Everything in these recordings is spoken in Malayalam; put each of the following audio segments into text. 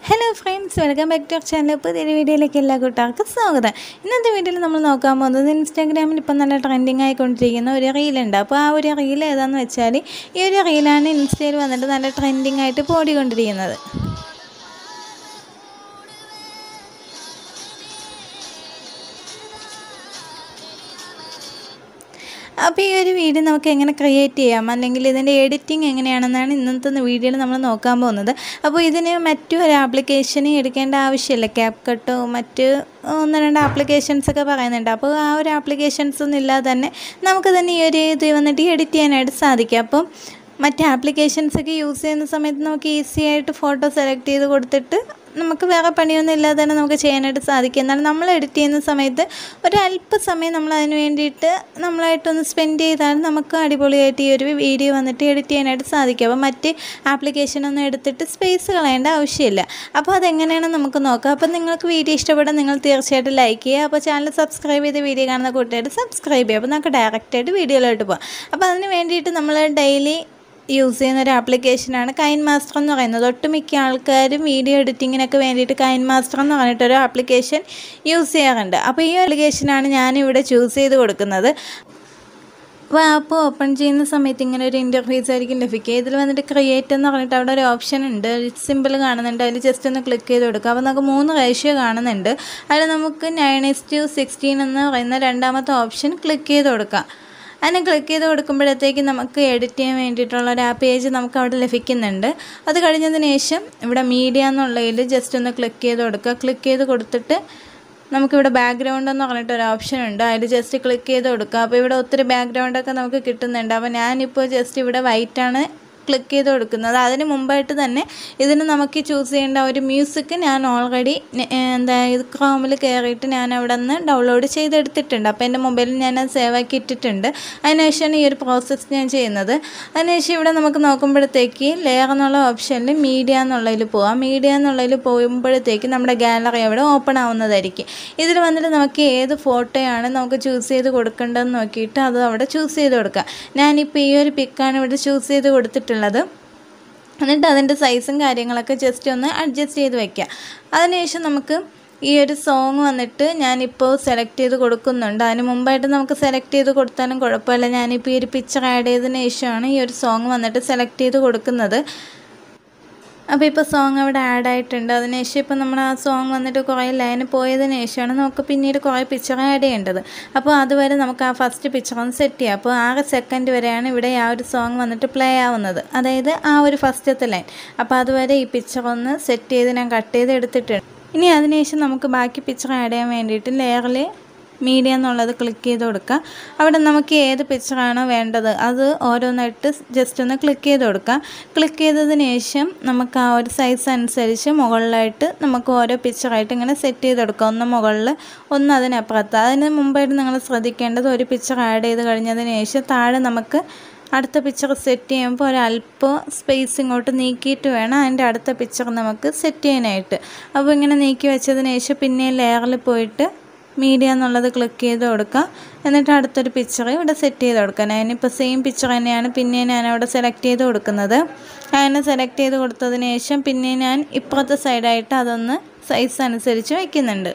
Hello friends, welcome back to our channel. This video is स्वागत. ഇന്നത്തെ വീഡിയോയിൽ നമ്മൾ നോക്കാൻ പോകുന്നത് ഇൻസ്റ്റാഗ്രാമിൽ ഇപ്പോൾ നല്ല ട്രെൻഡിങ് ആയിക്കൊണ്ടിരിക്കുന്ന ഒരു റീൽ ഉണ്ട്. അപ്പോൾ ആ ഒരു റീൽ ഏതാണെന്ന് വെച്ചാൽ ഈ ഒരു റീലാണ് ഇൻസ്റ്റയിൽ വന്നിട്ട് നല്ല ട്രെൻഡിങ് ആയിട്ട് പോടിക്കൊണ്ടിരിക്കുന്നത്. അപ്പോൾ ഈ ഒരു വീഡിയോ നമുക്ക് എങ്ങനെ ക്രിയേറ്റ് ചെയ്യാം അല്ലെങ്കിൽ ഇതിൻ്റെ എഡിറ്റിംഗ് എങ്ങനെയാണെന്നാണ് ഇന്നത്തെ വീഡിയോയിൽ നമ്മൾ നോക്കാൻ പോകുന്നത്. അപ്പോൾ ഇതിന് മറ്റൊരു ആപ്ലിക്കേഷൻ എടുക്കേണ്ട ആവശ്യമില്ല. ക്യാപ് കട്ടോ മറ്റ് ഒന്ന് രണ്ട് ആപ്ലിക്കേഷൻസൊക്കെ പറയുന്നുണ്ട്. അപ്പോൾ ആ ഒരു ആപ്ലിക്കേഷൻസ് ഒന്നും ഇല്ലാതെ തന്നെ നമുക്ക് തന്നെ ഈ ഒരു ഇത് വന്നിട്ട് എഡിറ്റ് ചെയ്യാനായിട്ട് സാധിക്കും. അപ്പം മറ്റ് ആപ്ലിക്കേഷൻസൊക്കെ യൂസ് ചെയ്യുന്ന സമയത്ത് നമുക്ക് ഈസി ആയിട്ട് ഫോട്ടോ സെലക്ട് ചെയ്ത് കൊടുത്തിട്ട് നമുക്ക് വേറെ പണിയൊന്നും ഇല്ലാതെ തന്നെ നമുക്ക് ചെയ്യാനായിട്ട് സാധിക്കും. എന്നാൽ നമ്മൾ എഡിറ്റ് ചെയ്യുന്ന സമയത്ത് ഒരല്പസമയം നമ്മൾ അതിന് വേണ്ടിയിട്ട് നമ്മളായിട്ടൊന്ന് സ്പെൻഡ് ചെയ്താൽ നമുക്ക് അടിപൊളിയായിട്ട് ഈ ഒരു വീഡിയോ വന്നിട്ട് എഡിറ്റ് ചെയ്യാനായിട്ട് സാധിക്കും. അപ്പോൾ മറ്റ് ആപ്ലിക്കേഷനൊന്നും എടുത്തിട്ട് സ്പേസ് കളയേണ്ട ആവശ്യമില്ല. അപ്പോൾ അതെങ്ങനെയാണെന്ന് നമുക്ക് നോക്കാം. അപ്പോൾ നിങ്ങൾക്ക് വീഡിയോ ഇഷ്ടപ്പെട്ടാൽ നിങ്ങൾ തീർച്ചയായിട്ടും ലൈക്ക് ചെയ്യുക. അപ്പോൾ ചാനൽ സബ്സ്ക്രൈബ് ചെയ്ത് വീഡിയോ കാണുന്ന കൂട്ടുകാർ സബ്സ്ക്രൈബ് ചെയ്യുക. അപ്പോൾ നമുക്ക് ഡയറക്റ്റായിട്ട് വീഡിയോയിലോട്ട് പോകാം. അപ്പോൾ അതിന് വേണ്ടിയിട്ട് നമ്മൾ ഡെയിലി യൂസ് ചെയ്യുന്ന ഒരു ആപ്ലിക്കേഷനാണ് കൈൻ മാസ്റ്റർ എന്ന് പറയുന്നത്. ഒട്ടുമിക്ക ആൾക്കാരും വീഡിയോ എഡിറ്റിങ്ങിനൊക്കെ വേണ്ടിയിട്ട് കൈൻ മാസ്റ്റർ എന്ന് പറഞ്ഞിട്ടൊരു ആപ്ലിക്കേഷൻ യൂസ് ചെയ്യാറുണ്ട്. അപ്പോൾ ഈ ആപ്ലിക്കേഷനാണ് ഞാനിവിടെ ചൂസ് ചെയ്ത് കൊടുക്കുന്നത്. അപ്പോൾ ആപ്പ് ഓപ്പൺ ചെയ്യുന്ന സമയത്ത് ഇങ്ങനെ ഒരു ഇൻ്റർഫേസ് ആയിരിക്കും ലഭിക്കുക. ഇതിൽ വന്നിട്ട് ക്രിയേറ്റ് എന്ന് പറഞ്ഞിട്ട് അവിടെ ഒരു ഓപ്ഷൻ ഉണ്ട്, സിമ്പിൾ കാണുന്നുണ്ട്. അതിൽ ജസ്റ്റ് ഒന്ന് ക്ലിക്ക് ചെയ്ത് കൊടുക്കുക. അപ്പോൾ നമുക്ക് 3 റേഷ്യോ കാണുന്നുണ്ട്. അതിൽ നമുക്ക് 9:16 എന്ന് പറയുന്ന രണ്ടാമത്തെ ഓപ്ഷൻ ക്ലിക്ക് ചെയ്ത് കൊടുക്കാം. അതിനെ ക്ലിക്ക് ചെയ്ത് കൊടുക്കുമ്പോഴത്തേക്ക് നമുക്ക് എഡിറ്റ് ചെയ്യാൻ വേണ്ടിയിട്ടുള്ള ഒരു പേജ് നമുക്ക് അവിടെ ലഭിക്കുന്നുണ്ട്. അത് കഴിഞ്ഞതിന് ശേഷം ഇവിടെ മീഡിയ എന്നുള്ളതിൽ ജസ്റ്റ് ഒന്ന് ക്ലിക്ക് ചെയ്ത് കൊടുക്കുക. ക്ലിക്ക് ചെയ്ത് കൊടുത്തിട്ട് നമുക്കിവിടെ ബാക്ക്ഗ്രൗണ്ട് എന്ന് പറഞ്ഞിട്ടൊരു ഓപ്ഷൻ ഉണ്ട്. അതിൽ ജസ്റ്റ് ക്ലിക്ക് ചെയ്ത് കൊടുക്കുക. അപ്പോൾ ഇവിടെ ഒത്തിരി ബാക്ക്ഗ്രൗണ്ടൊക്കെ നമുക്ക് കിട്ടുന്നുണ്ട്. അപ്പോൾ ഞാനിപ്പോൾ ജസ്റ്റ് ഇവിടെ വൈറ്റാണ് ക്ലിക്ക് ചെയ്ത് കൊടുക്കുന്നത്. അതിന് മുമ്പായിട്ട് തന്നെ ഇതിന് നമുക്ക് ചൂസ് ചെയ്യേണ്ട ഒരു മ്യൂസിക് ഞാൻ ഓൾറെഡി ക്രോമിൽ കയറിയിട്ട് ഞാൻ അവിടെ നിന്ന് ഡൗൺലോഡ് ചെയ്തെടുത്തിട്ടുണ്ട്. അപ്പോൾ എൻ്റെ മൊബൈലിൽ ഞാൻ അത് സേവ് ആക്കി ഇട്ടിട്ടുണ്ട്. അതിനുശേഷമാണ് ഈ ഒരു പ്രോസസ്സ് ഞാൻ ചെയ്യുന്നത്. അതിനുശേഷം ഇവിടെ നമുക്ക് നോക്കുമ്പോഴത്തേക്ക് ലെയർ എന്നുള്ള ഓപ്ഷനിൽ മീഡിയ എന്നുള്ളതിൽ പോവാം. മീഡിയ എന്നുള്ളതിൽ പോകുമ്പോഴത്തേക്ക് നമ്മുടെ ഗാലറി അവിടെ ഓപ്പൺ ആവുന്നതായിരിക്കും. ഇതിൽ വന്നിട്ട് നമുക്ക് ഏത് ഫോട്ടോയാണ് നമുക്ക് ചൂസ് ചെയ്ത് കൊടുക്കേണ്ടതെന്ന് നോക്കിയിട്ട് അത് അവിടെ ചൂസ് ചെയ്ത് കൊടുക്കാം. ഞാനിപ്പോൾ ഈ ഒരു പിക്കാണ് ഇവിടെ ചൂസ് ചെയ്ത് കൊടുത്തിട്ടുള്ളത്. എന്നിട്ട് അതിൻ്റെ സൈസും കാര്യങ്ങളൊക്കെ ജസ്റ്റ് ഒന്ന് അഡ്ജസ്റ്റ് ചെയ്ത് വയ്ക്കുക. അതിനുശേഷം നമുക്ക് ഈ ഒരു സോങ് വന്നിട്ട് ഞാനിപ്പോൾ സെലക്ട് ചെയ്ത് കൊടുക്കുന്നുണ്ട്. അതിന് മുമ്പായിട്ട് നമുക്ക് സെലക്ട് ചെയ്ത് കൊടുത്താലും കുഴപ്പമില്ല. ഞാനിപ്പോൾ ഈ ഒരു പിക്ചർ ആഡ് ചെയ്തതിന് ശേഷമാണ് ഈ ഒരു സോങ് വന്നിട്ട് സെലക്ട് ചെയ്ത് കൊടുക്കുന്നത്. അപ്പോൾ ഇപ്പോൾ സോങ് അവിടെ ആഡ് ആയിട്ടുണ്ട്. അതിനുശേഷം ഇപ്പോൾ നമ്മൾ ആ സോങ് വന്നിട്ട് കുറേ ലൈന് പോയതിന് ശേഷമാണ് നമുക്ക് പിന്നീട് കുറേ പിക്ചർ ആഡ് ചെയ്യേണ്ടത്. അപ്പോൾ അതുവരെ നമുക്ക് ആ ഫസ്റ്റ് പിക്ചർ ഒന്ന് സെറ്റ് ചെയ്യാം. അപ്പോൾ 6 സെക്കൻഡ് വരെയാണ് ഇവിടെ ആ ഒരു സോങ് വന്നിട്ട് പ്ലേ ആവുന്നത്, അതായത് ആ ഒരു ഫസ്റ്റത്തെ ലൈൻ. അപ്പോൾ അതുവരെ ഈ പിക്ചർ ഒന്ന് സെറ്റ് ചെയ്ത് ഞാൻ കട്ട് ചെയ്ത് എടുത്തിട്ടുണ്ട്. ഇനി അതിനുശേഷം നമുക്ക് ബാക്കി പിക്ചർ ആഡ് ചെയ്യാൻ വേണ്ടിയിട്ട് ലെയറിൽ മീഡിയ എന്നുള്ളത് ക്ലിക്ക് ചെയ്ത് കൊടുക്കുക. അവിടെ നമുക്ക് ഏത് പിക്ചറാണോ വേണ്ടത് അത് ഓരോന്നായിട്ട് ജസ്റ്റ് ഒന്ന് ക്ലിക്ക് ചെയ്ത് കൊടുക്കുക. ക്ലിക്ക് ചെയ്തതിന് ശേഷം നമുക്ക് ആ ഒരു സൈസ് അനുസരിച്ച് മുകളിലായിട്ട് നമുക്ക് ഓരോ പിക്ചറായിട്ട് ഇങ്ങനെ സെറ്റ് ചെയ്ത് കൊടുക്കുക. ഒന്ന് മുകളിൽ ഒന്ന് അതിനപ്പുറത്ത്. അതിന് മുമ്പായിട്ട് നിങ്ങൾ ശ്രദ്ധിക്കേണ്ടത് ഒരു പിക്ചർ ആഡ് ചെയ്ത് കഴിഞ്ഞതിന് ശേഷം താഴെ നമുക്ക് അടുത്ത പിക്ചർ സെറ്റ് ചെയ്യുമ്പോൾ ഒരല്പം സ്പേസ് ഇങ്ങോട്ട് നീക്കിയിട്ട് വേണം അതിൻ്റെ അടുത്ത പിക്ചർ നമുക്ക് സെറ്റ് ചെയ്യാനായിട്ട്. അപ്പോൾ ഇങ്ങനെ നീക്കി വെച്ചതിന് ശേഷം പിന്നെ ലെയറിൽ പോയിട്ട് മീഡിയ എന്നുള്ളത് ക്ലിക്ക് ചെയ്ത് കൊടുക്കുക. എന്നിട്ട് അടുത്തൊരു പിക്ചർ ഇവിടെ സെറ്റ് ചെയ്ത് കൊടുക്കുക. ഞാനിപ്പോൾ സെയിം പിക്ചർ തന്നെയാണ് പിന്നെ ഞാനവിടെ സെലക്ട് ചെയ്ത് കൊടുക്കുന്നത്. അങ്ങനെ സെലക്ട് ചെയ്ത് കൊടുത്തതിന് ശേഷം പിന്നെ ഞാൻ ഇപ്പുറത്തെ സൈഡായിട്ട് അതൊന്ന് സൈസ് അനുസരിച്ച് വയ്ക്കുന്നുണ്ട്.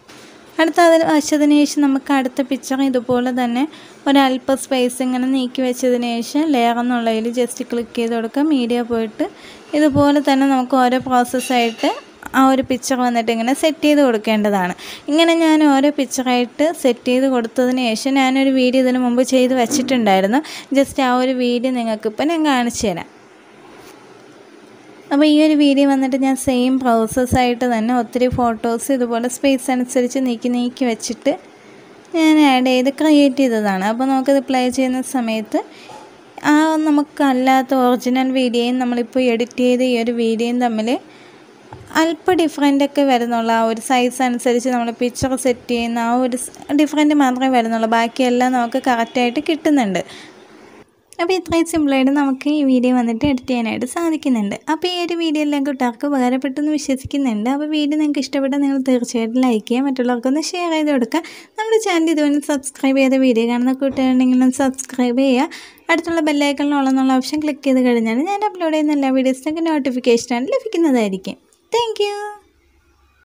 അതിന് വച്ചതിന് ശേഷം നമുക്ക് അടുത്ത പിക്ചർ ഇതുപോലെ തന്നെ ഒരല്പം സ്പേസ് ഇങ്ങനെ നീക്കി വെച്ചതിന് ശേഷം ലെയർ എന്നുള്ളതിൽ ജസ്റ്റ് ക്ലിക്ക് ചെയ്ത് കൊടുക്കുക. മീഡിയ പോയിട്ട് ഇതുപോലെ തന്നെ നമുക്ക് ഓരോ പ്രോസസ്സായിട്ട് ആ ഒരു പിക്ചർ വന്നിട്ട് ഇങ്ങനെ സെറ്റ് ചെയ്ത് കൊടുക്കേണ്ടതാണ്. ഇങ്ങനെ ഞാൻ ഓരോ പിക്ചറായിട്ട് സെറ്റ് ചെയ്ത് കൊടുത്തതിന് ശേഷം ഞാനൊരു വീഡിയോ ഇതിന് മുമ്പ് ചെയ്ത് വെച്ചിട്ടുണ്ടായിരുന്നു. ജസ്റ്റ് ആ ഒരു വീഡിയോ നിങ്ങൾക്കിപ്പോൾ ഞാൻ കാണിച്ചു തരാം. അപ്പോൾ ഈ ഒരു വീഡിയോ വന്നിട്ട് ഞാൻ സെയിം പ്രോസസ്സായിട്ട് തന്നെ ഒത്തിരി ഫോട്ടോസ് ഇതുപോലെ സ്പേസ് അനുസരിച്ച് നീക്കി വെച്ചിട്ട് ഞാൻ ആഡ് ചെയ്ത് ക്രിയേറ്റ് ചെയ്തതാണ്. അപ്പോൾ നമുക്കത് പ്ലേ ചെയ്യുന്ന സമയത്ത് ആ നമുക്കല്ലാത്ത ഒറിജിനൽ വീഡിയോയും നമ്മളിപ്പോൾ എഡിറ്റ് ചെയ്ത ഈ ഒരു വീഡിയോയും തമ്മിൽ അല്പം ഡിഫറൻ്റൊക്കെ വരുന്നുള്ളൂ. ആ ഒരു സൈസ് അനുസരിച്ച് നമ്മൾ പിക്ചർ സെറ്റ് ചെയ്യുന്ന ആ ഒരു ഡിഫറൻറ്റ് മാത്രമേ വരുന്നുള്ളൂ. ബാക്കിയെല്ലാം നമുക്ക് കറക്റ്റായിട്ട് കിട്ടുന്നുണ്ട്. അപ്പോൾ ഇത്രയും സിമ്പിളായിട്ട് നമുക്ക് ഈ വീഡിയോ വന്നിട്ട് എഡിറ്റ് ചെയ്യാനായിട്ട് സാധിക്കുന്നുണ്ട്. അപ്പോൾ ഈ ഒരു വീഡിയോ എല്ലാം കൂട്ടുകാർക്ക് ഉപകാരപ്പെട്ടെന്ന് വിശ്വസിക്കുന്നുണ്ട്. അപ്പോൾ വീഡിയോ നിങ്ങൾക്ക് ഇഷ്ടപ്പെട്ടാൽ നിങ്ങൾ തീർച്ചയായിട്ടും ലൈക്ക് ചെയ്യുക, മറ്റുള്ളവർക്കൊന്ന് ഷെയർ ചെയ്ത് കൊടുക്കുക. നമ്മുടെ ചാനൽ ഇതുപോലെ സബ്സ്ക്രൈബ് ചെയ്ത വീഡിയോ കാണുന്ന കൂട്ടുകാരുണ്ടെങ്കിലും സബ്സ്ക്രൈബ് ചെയ്യുക. അടുത്തുള്ള ബെല്ലൈക്കണിൽ ഓൾ എന്നുള്ള ഓപ്ഷൻ ക്ലിക്ക് ചെയ്ത് കഴിഞ്ഞാൽ ഞാൻ അപ്ലോഡ് ചെയ്യുന്ന എല്ലാ വീഡിയോസിനൊക്കെ നോട്ടിഫിക്കേഷനാണ് ലഭിക്കുന്നതായിരിക്കും. Thank U.